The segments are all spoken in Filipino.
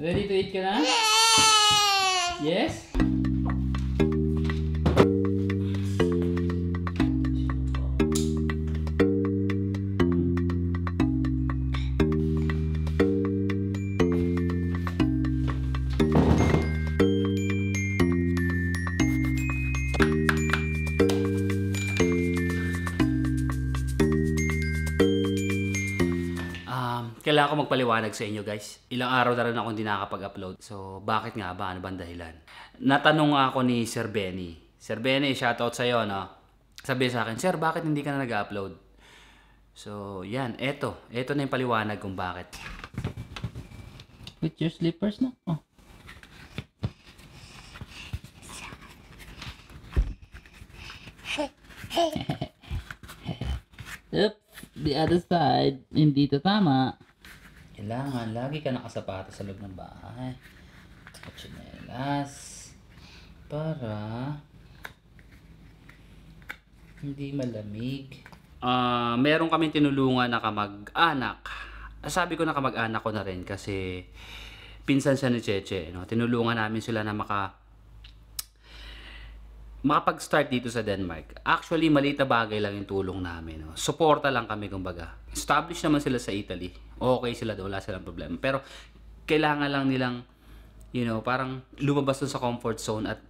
Ready to eat ka na? Yes? Kailangan ko magpaliwanag sa inyo guys. Ilang araw na rin ako hindi nakakapag-upload. So, bakit nga ba? Ano ba ang dahilan? Natanong ako ni Sir Benny. Sir Benny, shoutout sa'yo, no? Sabi sa akin, Sir, bakit hindi ka na nag-upload? So, yan. Eto na yung paliwanag kung bakit. With your slippers na? Oh. Oops, the other side. Hindi to tama. Kailangan, lagi ka nakasapatos sa loob ng bahay. At tsinelas. Para hindi malamig. Meron kaming tinulungan na kamag-anak. Sabi ko na kamag-anak ko na rin kasi pinsan siya ni Cheche. No? Tinulungan namin sila na makapag-start dito sa Denmark. Actually, maliit na bagay lang yung tulong namin. No? Suporta lang kami, kumbaga. Established naman sila sa Italy. Okay sila doon, wala silang problema. Pero, kailangan lang nilang, you know, parang lumabas doon sa comfort zone at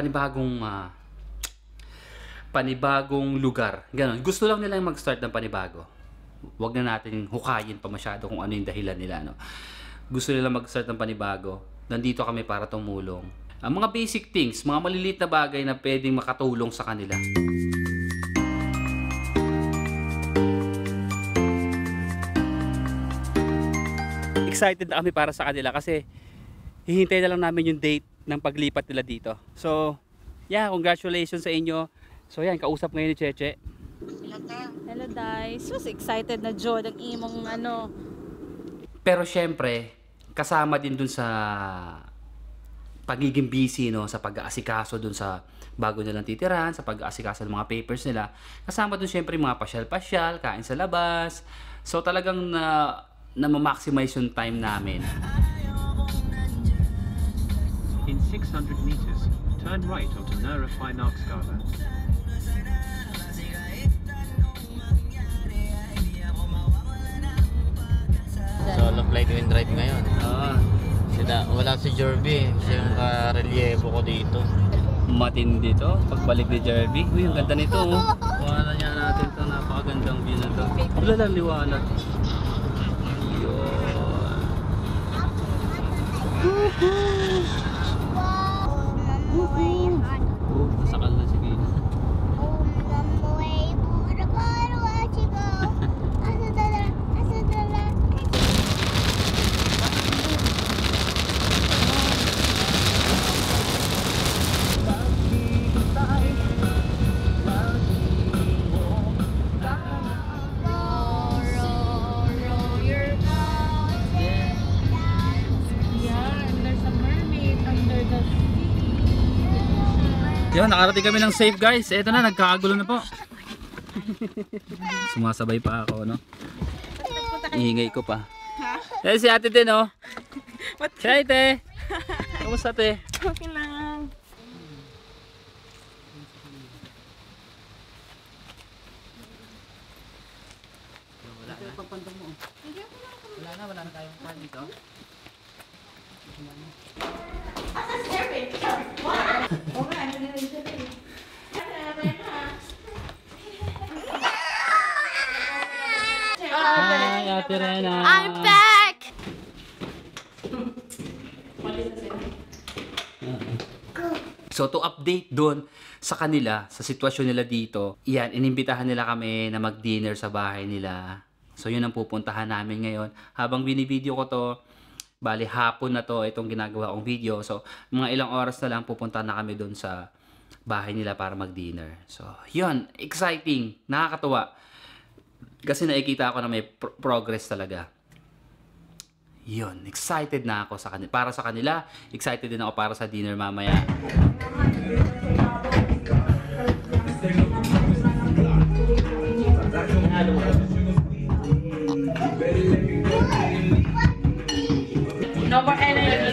panibagong lugar. Ganon. Gusto lang nilang mag-start ng panibago. Huwag na natin hukayin pa masyado kung ano yung dahilan nila. No? Gusto nila mag-start ng panibago. Nandito kami para tumulong. Ang mga basic things, mga maliliit na bagay na pwedeng makatulong sa kanila. Excited na kami para sa kanila kasi hihintay na lang namin yung date ng paglipat nila dito. So, yeah, congratulations sa inyo. So, yan, kausap ngayon ni Cheche. Hello, guys. So excited na Joe, ng imong ano. Pero syempre, kasama din dun sa pagiging busy, no, sa pag-aasikaso dun sa bago nilang titirahan, sa pag-aasikaso ng mga papers nila. Kasama dun syempre mga pasyal-pasyal, kain sa labas. So talagang na-maximize yung time namin. In 600 meters, turn right onto Nera Finaxgata. Solo flight wind drive ngayon. Wala si Jerby, siya yung karelyebo ko dito. Matindi to, pagbalik ni Jerby. Uy, ang ganda nito, oh. Kuha niya natin to, napakagandang view na to. Wala lang liwanag. Yun. Masakal na si Gina. Yun, nakarating kami ng safe guys. Eto na, nagkakagulo na po. Sumasabay pa ako, no? Ihingay ko pa. Eh, si ate din, oh. Si ate. Kamusta ate? Okay lang. Wala na tayong pan dito. Hi, Ate Rena. I'm back! So to update doon sa kanila, sa sitwasyon nila dito, yan, inimbitahan nila kami na mag-dinner sa bahay nila. So yun ang pupuntahan namin ngayon. Habang binivideo ko to, bali hapon na to, itong ginagawa kong video. So mga ilang oras na lang pupunta na kami doon sa bahay nila para mag-dinner. So yun, exciting, nakakatuwa. Kasi nakikita ko na may progress talaga. Yun, excited na ako sa kanila. Para sa kanila, excited din ako para sa dinner mamaya. No more energy.